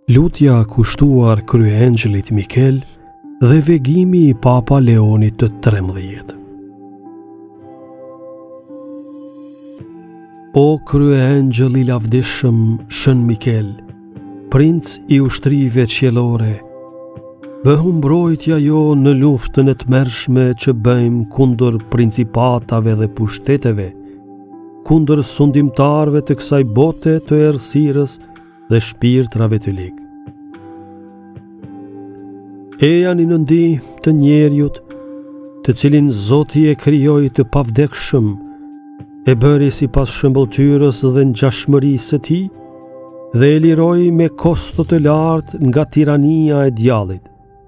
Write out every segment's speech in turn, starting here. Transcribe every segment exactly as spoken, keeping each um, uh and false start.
Lutja kushtuar kryeengjelit Mikel dhe vegimi i Papa Leonit të tretëmbëdhjetë. O kryengjëll i lavdishëm Shën Mikel, princ i ushtrive qiellore, bëhu mbrojtja jo në luftën e tmerrshme që bëjmë kundër principatave dhe pushteteve, kundër sundimtarëve të kësaj bote të errësirës dhe shpirtrave të ligë. Eja një nëndi të njeriut, të cilin Zoti e krijoi të pavdekshëm, e bëri si pas shëmbëltyrës dhe ngjashmërisë së tij, dhe e liroi me kosto të lartë nga tirania e djallit.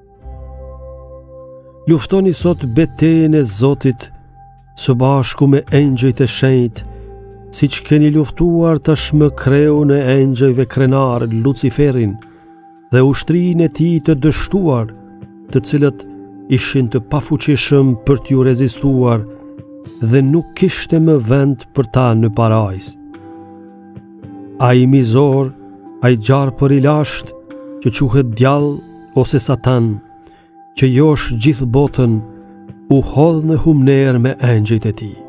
Luftoni sot betejën e Zotit së bashku me engjëjt e shenjtë, siç keni luftuar tashmë kreun e engjëjve krenar Luciferin dhe ushtrinë e tij të dështuar, të cilët ishin të pafuqishëm për t'ju rezistuar dhe nuk kishte më vend për ta në parajs. Ai mizor, ai gjarpër i lasht, që quhet djall ose satan, që josh gjithë botën, u hodh në humner me engjëjt e tij.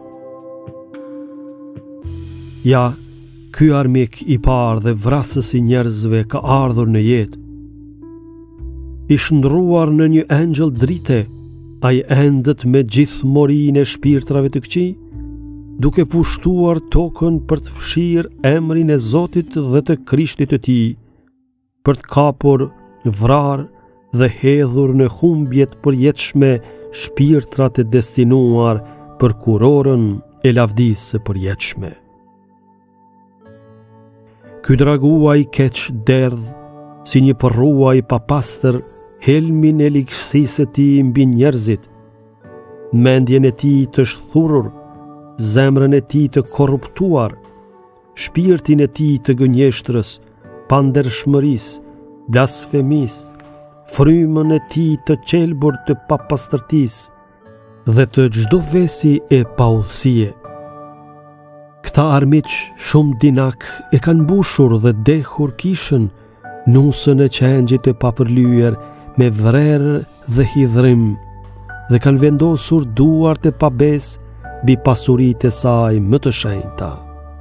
Ja, ky armik i parë dhe vrasës i njerëzve ka ardhur në jetë. I shndruar në një engjëll drite, ai endët me gjithë morinë e shpirtrave të këqij, duke pushtuar tokën për të fshirë emrin e Zotit dhe të Krishtit të tij, për të kapur, vrarë dhe hedhur në humbjet përjetshme shpirtrat e destinuar për kurorën e lavdisë së përjetshme. Ky draguaj keq derdh, si një përruaj papastër, helmin e ligësisë së tij mbi njerëzit, mendjen e tij të shthurur, zemrën e tij të korruptuar, shpirtin e tij të gënjeshtrës, pandershmërisë, blasfemisë, frymën e tij të qelbur të papastërtisë dhe të çdo vesi e paudhësie. Këta armiq shumë dinak e kanë mbushur dhe dehur kishën, nusën e qengjit të papërlyer me vrerë dhe hidhrim, dhe kanë vendosur duart e pabes mbi pasuritë e saj më të shenjta.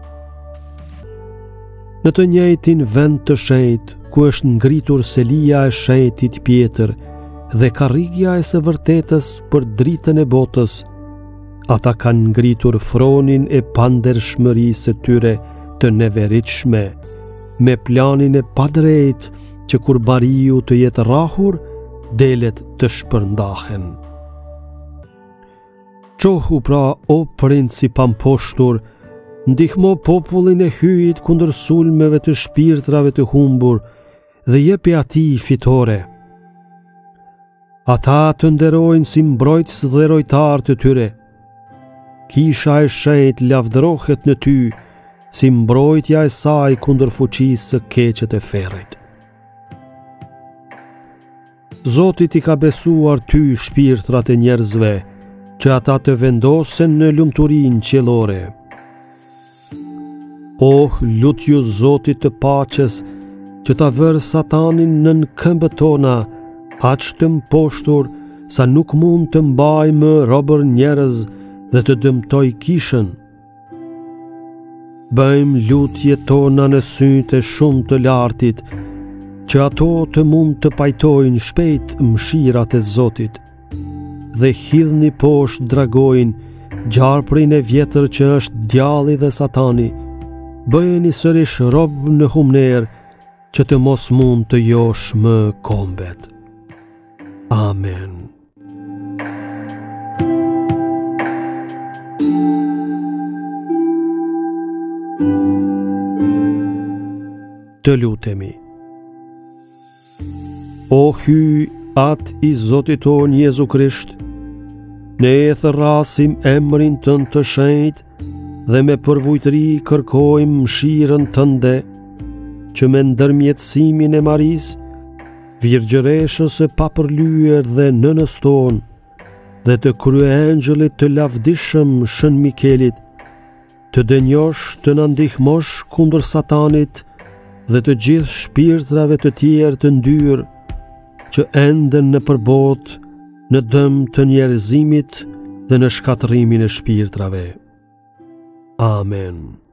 Në të njëjtin vend të shenjtë, ku është ngritur selia e shenjtit Pjetër dhe karrigja e së vërtetës për dritën e botës, ata kanë ngritur fronin e pandershmërisë së tyre të neveritshme, me planin e padrejtë që kur bariu të jetë rrahur, delet të shpërndahen. Qohu pra, o princ i pamposhtur, ndihmo popullin e hyjit kundër sulmeve të shpirtrave të humbur dhe jepi atij fitore. Ata të nderojnë si mbrojtës dhe rojtar të tyre. Kisha e shenjtë lavdërohet në ty, si mbrojtja e saj kundër fuqisë së keqe të ferrit. Zoti i ka besuar ty shpirtrat e njerëzve, që ata të vendosen në lumturinë qiellore. Oh, lut ju Zotit të paqes, që ta vër Satanin nën këmbët tona, aq të mposhtur sa nuk mund të mbajë më robër njerëz dhe të dëmtoj kishën. Bëjmë lutje tona në sytë e shumë të lartit, që ato të mund të pajtojnë shpejt mëshirat e Zotit, dhe hidhni poshtë dragojnë, gjarprin e vjetër që është djalli dhe Satani, bëjeni sërish rob në humner, që të mos mund të josh më kombet. Amen. Të lutemi. O hyj atë i Zotit ton Jezu Krisht, ne e thërrasim emrin tënd të shenjtë dhe me përvujtëri kërkojmë mëshirën tënde, që me ndërmjetësimin e Marisë, virgjëreshës e papërlyer dhe nënës tonë, dhe të kryeengjellit të lavdishëm Shën Mikelit, të dënjosh të na ndihmosh kundër Satanit dhe të gjithë shpirtrave të tjerë të ndyrë që enden në përbot në dëm të njerëzimit dhe në shkatërimin e shpirtrave. Amen.